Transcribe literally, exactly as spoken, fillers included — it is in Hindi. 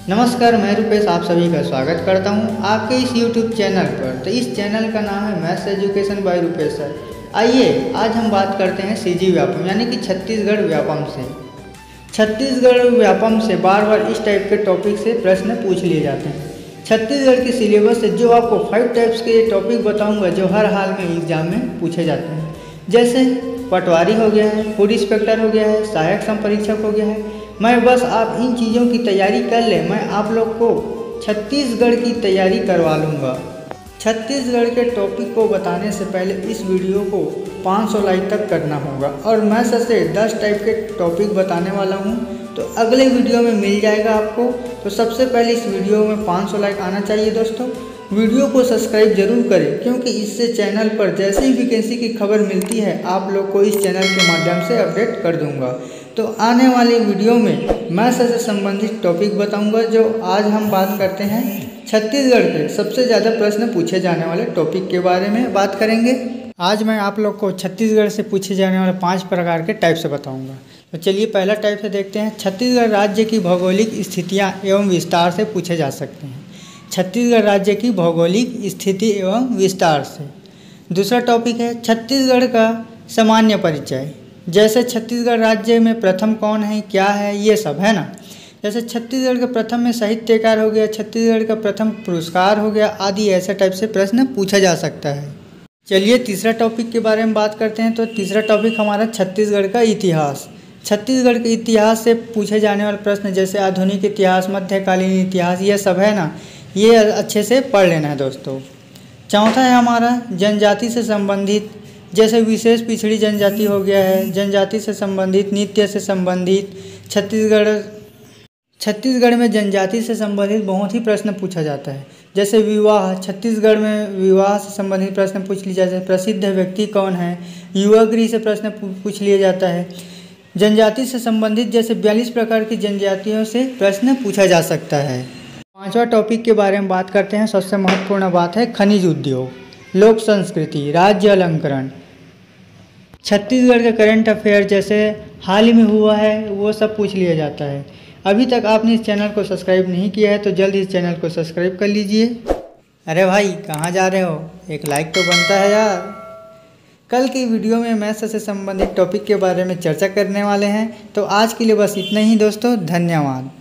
नमस्कार, मैं रुपेश आप सभी का स्वागत करता हूं आपके इस यूट्यूब चैनल पर। तो इस चैनल का नाम है maths education by Rupesh sir. आइए आज हम बात करते हैं सीजी व्यापम यानी कि छत्तीसगढ़ व्यापम से। छत्तीसगढ़ व्यापम से बार बार इस टाइप के टॉपिक से प्रश्न पूछ लिए जाते हैं। छत्तीसगढ़ के सिलेबस से जो आपको फाइव टाइप्स के टॉपिक बताऊँगा जो हर हाल में एग्जाम में पूछे जाते हैं, जैसे पटवारी हो गया है, फूड इंस्पेक्टर हो गया है, सहायक संपरीक्षक हो गया है। मैं बस आप इन चीज़ों की तैयारी कर ले, मैं आप लोग को छत्तीसगढ़ की तैयारी करवा लूँगा। छत्तीसगढ़ के टॉपिक को बताने से पहले इस वीडियो को पाँच सौ लाइक तक करना होगा और मैं सबसे दस टाइप के टॉपिक बताने वाला हूँ, तो अगले वीडियो में मिल जाएगा आपको। तो सबसे पहले इस वीडियो में पाँच सौ लाइक आना चाहिए दोस्तों। वीडियो को सब्सक्राइब जरूर करें, क्योंकि इससे चैनल पर जैसे ही वैकेंसी की खबर मिलती है आप लोग को इस चैनल के माध्यम से अपडेट कर दूंगा। तो आने वाली वीडियो में मैथ्स से संबंधित टॉपिक बताऊंगा। जो आज हम बात करते हैं छत्तीसगढ़ के सबसे ज़्यादा प्रश्न पूछे जाने वाले टॉपिक के बारे में बात करेंगे। आज मैं आप लोग को छत्तीसगढ़ से पूछे जाने वाले पाँच प्रकार के टाइप से बताऊँगा। तो चलिए पहला टाइप से देखते हैं। छत्तीसगढ़ राज्य की भौगोलिक स्थितियाँ एवं विस्तार से पूछे जा सकते हैं। छत्तीसगढ़ राज्य की भौगोलिक स्थिति एवं विस्तार से। दूसरा टॉपिक है छत्तीसगढ़ का सामान्य परिचय, जैसे छत्तीसगढ़ राज्य में प्रथम कौन है, क्या है, ये सब है ना। जैसे छत्तीसगढ़ के प्रथम में साहित्यकार हो गया, छत्तीसगढ़ का प्रथम पुरस्कार हो गया आदि, ऐसे टाइप से प्रश्न पूछा जा सकता है। चलिए तीसरा टॉपिक के बारे में बात करते हैं। तो तीसरा टॉपिक हमारा छत्तीसगढ़ का इतिहास। छत्तीसगढ़ के इतिहास से पूछे जाने वाले प्रश्न जैसे आधुनिक इतिहास, मध्यकालीन इतिहास, ये सब है ना, ये अच्छे से पढ़ लेना है दोस्तों। चौथा है हमारा जनजाति से संबंधित, जैसे विशेष पिछड़ी जनजाति हो गया है, जनजाति से संबंधित, नृत्य से संबंधित। छत्तीसगढ़ छत्तीसगढ़ में जनजाति से संबंधित बहुत ही प्रश्न पूछा जाता है। जैसे विवाह, छत्तीसगढ़ में विवाह से संबंधित प्रश्न पूछ लिया जाता है। प्रसिद्ध व्यक्ति कौन है, युवा गृह से प्रश्न पूछ लिया जाता है। जनजाति से संबंधित जैसे बयालीस प्रकार की जनजातियों से प्रश्न पूछा जा सकता है। पांचवा टॉपिक के बारे में बात करते हैं। सबसे महत्वपूर्ण बात है खनिज उद्योग, लोक संस्कृति, राज्य अलंकरण। छत्तीसगढ़ के करंट अफेयर जैसे हाल ही में हुआ है वो सब पूछ लिया जाता है। अभी तक आपने इस चैनल को सब्सक्राइब नहीं किया है तो जल्द इस चैनल को सब्सक्राइब कर लीजिए। अरे भाई कहाँ जा रहे हो, एक लाइक तो बनता है यार। कल की वीडियो में मैथ्स से संबंधित टॉपिक के बारे में चर्चा करने वाले हैं। तो आज के लिए बस इतना ही दोस्तों, धन्यवाद।